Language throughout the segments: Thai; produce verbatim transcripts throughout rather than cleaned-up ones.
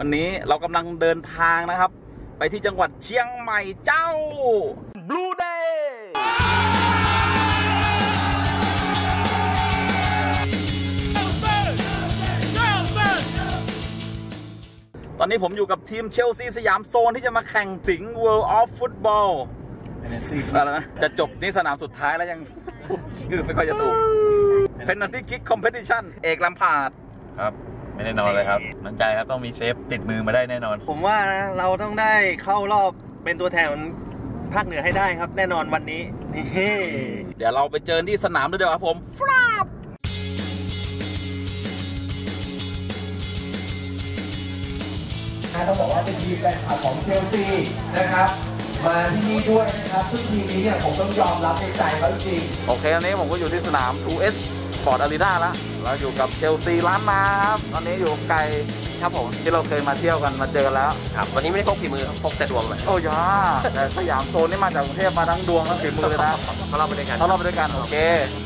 วันนี้เรากำลังเดินทางนะครับไปที่จังหวัดเชียงใหม่เจ้า Blue Day ตอนนี้ผมอยู่กับทีมเชลซีสยามโซนที่จะมาแข่งสิงห์ World of Football อะไรนะจะจบนี่สนามสุดท้ายแล้วยังชื่อไม่ค่อยจะถูก Penalty Kick Competition เอกลำพาดครับไม่แน่นอนเลยครับมั่นใจครับต้องมีเซฟติดมือมาได้แน่นอนผมว่านะเราต้องได้เข้ารอบเป็นตัวแทนภาคเหนือให้ได้ครับแน่นอนวันนี้นี่เดี๋ยวเราไปเจอที่สนามด้วยเดี๋ยวครับผมฟราบต้องบอกว่าเป็นทีมแฟนคลับของเชลซีนะครับมาที่นี่ด้วยนะครับซึ่งทีมนี้เนี่ยผมต้องยอมรับในใจเขาจริงโอเควันนี้ผมก็อยู่ที่สนาม ทู เอส Sport Arena แล้วเราอยู่กับเชลซีล้านนาครับตอนนี้อยู่ไกลครับผมที่เราเคยมาเที่ยวกันมาเจอแล้วครับวันนี้ไม่ได้พกฝีมือพกแต่ดวงเลยโอ้ยาแต่สยามโซนนี่มาจากกรุงเทพมาทั้งดวงทั้งฝีมือเลยนะเขาเล่าไปด้วยกันเขาเล่าไปด้วยกันโอเค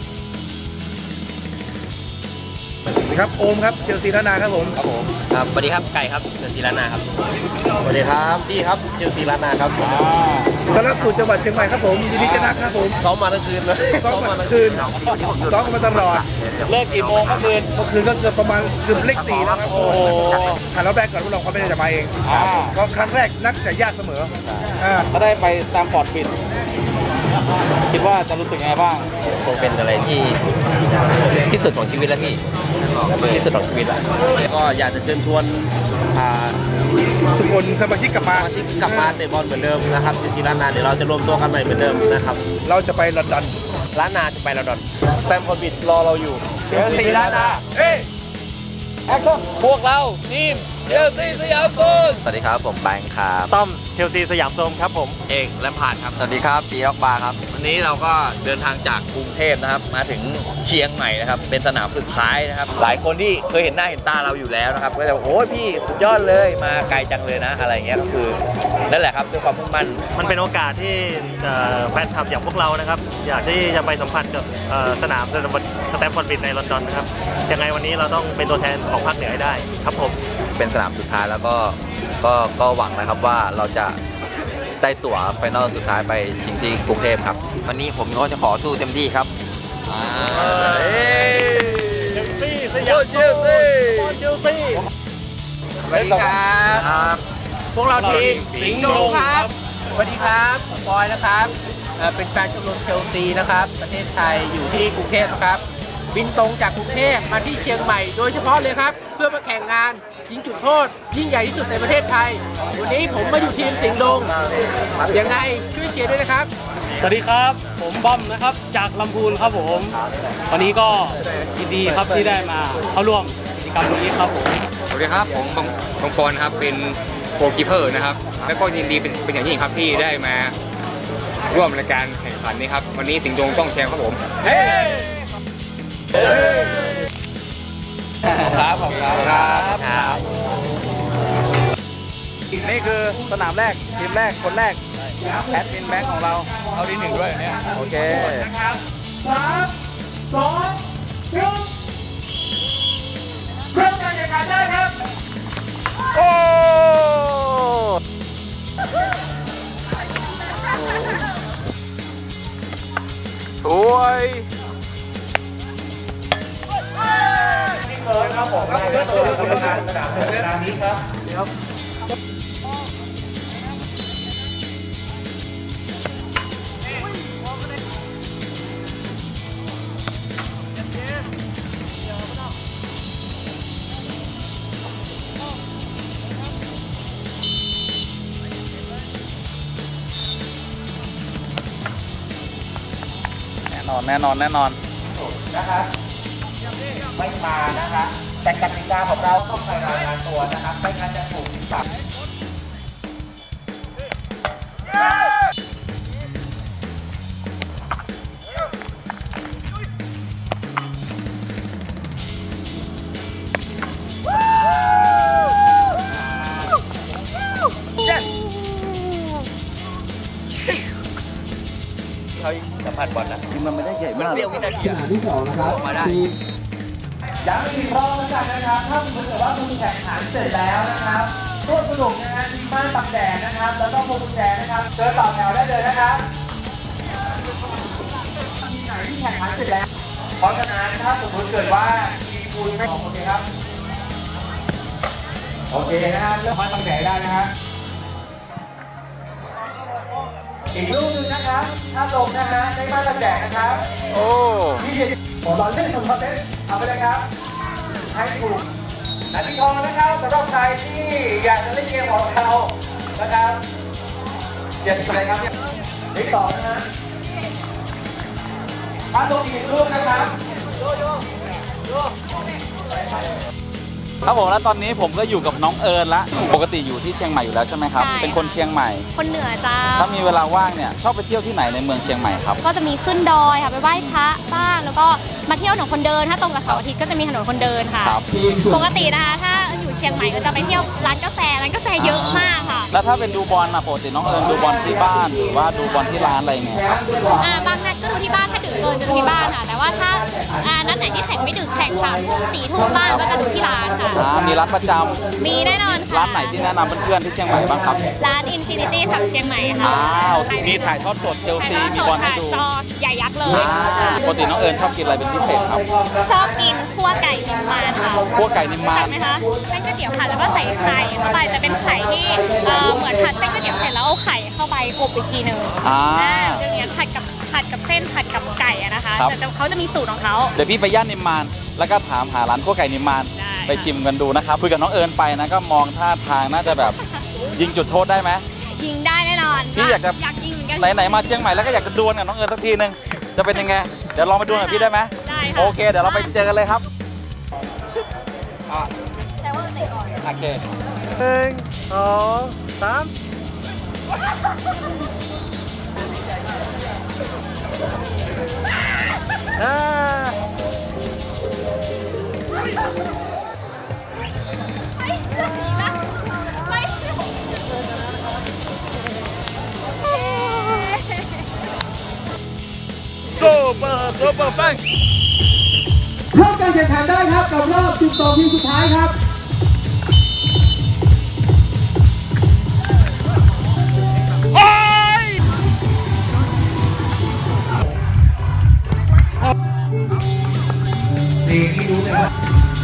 ครับโอมครับเชลซีล้านนาครับผมครับผมครับสวัสดีครับไก่ครับเชลซีล้านนาครับสวัสดีครับพี่ครับเชลซีล้านนาครับต้อนรับสู่จังหวัดเชียงใหม่ครับผมยินดีต้อนรับครับผมซ้อมมาทั้งคืนเลยซ้อมมาทั้งคืนซ้อมมาตลอดเลิกกี่โมงเมื่อคืนเมื่อคืนก็เกือบประมาณเกือบเลขสี่แล้วครับโอ้โหหันเราแรกก่อนว่าเราเขาไม่ได้จะมาเองก็ครั้งแรกนักจะยากเสมอถ้าได้ไปตามพอร์ตบิดคิดว่าจะรู้สึกยังไงบ้างคงเป็นอะไรที่ที่สุดของชีวิตแล้วพี่ที่สุดของชีวิตแล้วก็อยากจะเชิญชวนทุกคนสมาชิกกลับมาสมาชิกกลับมาเตะบอลเหมือนเดิมนะครับเชลซีล้านนาเดี๋ยวเราจะรวมตัวกันใหม่เหมือนเดิมนะครับเราจะไปลอนดอนล้านนาจะไปลอนดอนสแตมฟอร์ดบริดจ์รอเราอยู่เชลซีล้านนาเฮ้ยแอคชั่นพวกเราทีมเชลซีสยามโซนสวัสดีครับผมแบงค์ครับต้อมเชลซีสยามโซนครับผมเอกแลมพาร์ดครับสวัสดีครับจีล็อกบาร์ครับวันนี้เราก็เดินทางจากกรุงเทพนะครับมาถึงเชียงใหม่นะครับเป็นสนามสุดท้ายนะครับหลายคนที่เคยเห็นหน้าเห็นตาเราอยู่แล้วนะครับก็จะบอกโอ้ยพี่สุดยอดเลยมาไกลจังเลยนะอะไรเงี้ยก็คือนั่นแหละครับด้วยความมุ่งมั่นมันเป็นโอกาสที่แฟนคลับอย่างพวกเรานะครับอยากที่จะไปสัมผัสกับสนามสแตมฟอร์ดบริดจ์ในลอนดอนนะครับยังไงวันนี้เราต้องเป็นตัวแทนของภาคเหนือให้ได้ครับผมเป็นสนามสุดท้ายแล้วก็ก็ก็หวังนะครับว่าเราจะได้ตั๋วไฟนอลสุดท้ายไปชิงที่กรุงเทพครับวันนี้ผมก็จะขอสู้เต็มที่ครับเชลซีสยามเชลซีเชลซีสวัสดีครับพวกเราทีมสิงห์โดงครับสวัสดีครับผมบอยนะครับเป็นแฟนชมรมเชลซีนะครับประเทศไทยอยู่ที่กรุงเทพครับบินตรงจากกรุงเทพมาที่เชียงใหม่โดยเฉพาะเลยครับเพื่อมาแข่งงานยิงจุดโทษยิ่งใหญ่ที่สุดในประเทศไทยวันนี้ผมมาอยู่ทีมสิงห์ดงยังไงช่วยเชียร์ด้วยนะครับสวัสดีครับผมบอมนะครับจากลำพูนครับผมวันนี้ก็ยินดีครับที่ได้มาเข้าร่วมกิจกรรมนี้ครับผมสวัสดีครับผมบางบางปอนครับเป็นโกลคีเปอร์นะครับแล้วก็ยินดีเป็นเป็นอย่างยิ่งครับที่ได้มาร่วมในการแข่งขันนี้ครับวันนี้สิงห์ดงต้องแชมป์ครับผมเฮ้ครับขอบคุณครับนี่คือสนามแรกทีมแรกคนแรกแอดมินแบงค์ของเราเอาที่หนึ่งด้วยเนี่ยโอเคสามสองหนึ่งเริ่มการแข่งขันได้ครับโอ้สวยครับผมครับเพื่อนตัวกรรมการสนามสนามนี้ครับครับแน่นอนแน่นอนแน่นอนนะครับไม่มานะคะแต่กติกาของเราต้องไปรายงานตัวนะครับไม่งั้นจะถูกจับเขาสัมผัสบอลนะคือมันไม่ได้ใหญ่มากเดียววินาทีขณะที่สองนะครับมาได้ย้ำอีกรอบแล้วกันนะครับถ้าสมมติว่าคุณแข่งขันเสร็จแล้วนะครับร่วมสนุกนะฮะทีมบ้านตักแดดนะครับแล้วก็พวงกุญแจนะครับเดินต่อแถวได้เลยนะครับทีมไหนที่แข่งขันเสร็จแล้วเพราะฉะนั้นถ้าสมมติเกิดว่าทีมคุณไม่โอเคครับโอเคนะฮะเริ่มบ้านตักแดดได้นะฮะอีกลูกนึงนะครับถ้าลงนะฮะได้บ้านตักแดดนะครับโอ้ที่เด็ดผมรอเล่นผมรอเล่นเอาไปเลยครับให้ถูกนาทีทองนะครับสำหรับใครที่อยากจะเล่นเกมของเรานะครับเจ็ดอะไรครับเลขสองนะฮะมาลงอีกลูกนะครับครับผมแล้วตอนนี้ผมก็อยู่กับน้องเอิญละปกติอยู่ที่เชียงใหม่อยู่แล้วใช่ไหมครับเป็นคนเชียงใหม่คนเหนือจ้าถ้ามีเวลาว่างเนี่ยชอบไปเที่ยวที่ไหนในเมืองเชียงใหม่ครับก็จะมีขึ้นดอยค่ะไปไหว้พระบ้างแล้วก็มาเที่ยวถนนคนเดินถ้าตรงกับเสาร์อาทิตย์ก็จะมีถนนคนเดินค่ะปกตินะคะถ้าอยู่เชียงใหม่ก็จะไปเที่ยวร้านกาแฟร้านกาแฟเยอะมากค่ะแล้วถ้าเป็นดูบอลนะปกติน้องเอิญดูบอลที่บ้านหรือว่าดูบอลที่ร้านอะไรเงี้ยครับอ่าบางนัดก็ดูที่บ้านถ้าดึกเกินจะดูที่บ้านค่ะแต่ว่าถ้าอ่านัดไหนที่แข่งไม่ดึกแข่งสามทุ่มสี่ทุ่มบ้างก็จะดูที่ร้านค่ะมีร้านประจำมีแน่นอนค่ะร้านไหนที่แนะนำเพื่อนๆที่เชียงใหม่บ้างครับร้าน Infinity ผับเชียงใหม่ค่ะอ้าวมีถ่ายทอดสดเชลซีมีบอลให้ดูจอใหญ่ยักษ์เลยปกติน้องเอิญชอบกินอะไรเป็นพิเศษครับชอบกินคั่วไก่นิมมานค่ะคั่วไก่นิมมานไหมคะเส้นก๋วยเตี๋ยวผัดแล้วก็ใส่ไข่เข้าไปจะเป็นไข่ที่เหมือนผัดเส้นก๋วยเตี๋ยวเสร็จแล้วเอาไข่เข้าไปอบอีกทีหนึ่งอ่าจะเนี่ยผัดกับผัดกับเส้นผัดกับไก่นะคะแต่เขาจะมีสูตรของเขาเดี๋ยวพี่ไปย่านนิมมานแล้วก็ถามหาร้านคั่วไก่นิมมานไปชิมกันดูนะครับคุยกับน้องเอิญไปนะก็มองท่าทางน่าจะแบบยิงจุดโทษได้ไหมยิงได้แน่นอนพี่อยากจะอยากยิงเหมือนกันไหนๆมาเชียงใหม่แล้วก็อยากจะดวลกับน้องเอิญสักทีนึงจะเป็นยังไงเดี๋ยวลองไปดวลกับพี่ได้ไหมได้โอเคเดี๋ยวเราไปเจอกันเลยครับแต่ว่าเตะก่อนโอเคหนึ่งสองสามอ่าโซเปอร์โซเปอร์แฟงเริ่มการแข่งขันได้ครับกับรอบสิบสองทีมสุดท้ายครับนี่ที่รู้เลยว่า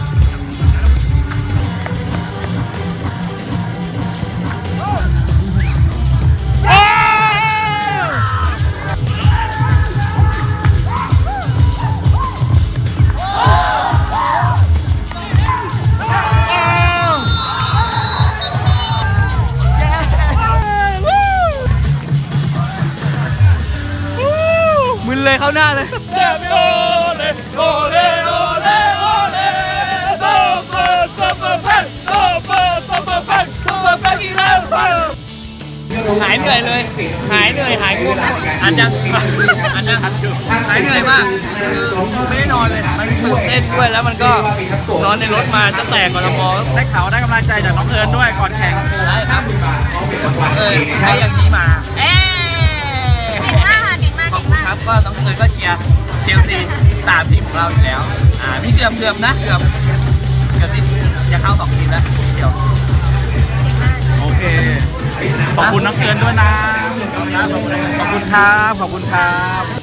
มึนเลยเข้าหน้าเลยเจ็บโอเล่โอเล่โอเล่โอเล่โซเปอร์โซเปอร์แฟนโซเปอร์โซเปอร์แฟนโซเปอร์แฟนอีกแล้วหายเหนื่อยเลยหายเหนื่อยหายง่วงอันยังอันยังหายเหนื่อยมากคือไม่ได้นอนเลยมันตื่นเต้นด้วยแล้วมันก็นอนในรถมาตั้งแต่ก่อนมอได้ข่าวได้กำลังใจจากน้องเอิญด้วยก่อนแข่งได้ครับเอิญได้อย่างนี้มาเอ๊ครับก็น้องเอิญก็เชียร์เชลซีสามทีมของเราอยู่แล้วอ่ามีเกือบเกือบนะเกือบเกือบที่จะเข้าสองทีมแล้วเดี๋ยวโอเคขอบคุณน้องเอิญด้วยนะขอบคุณครับขอบคุณครับ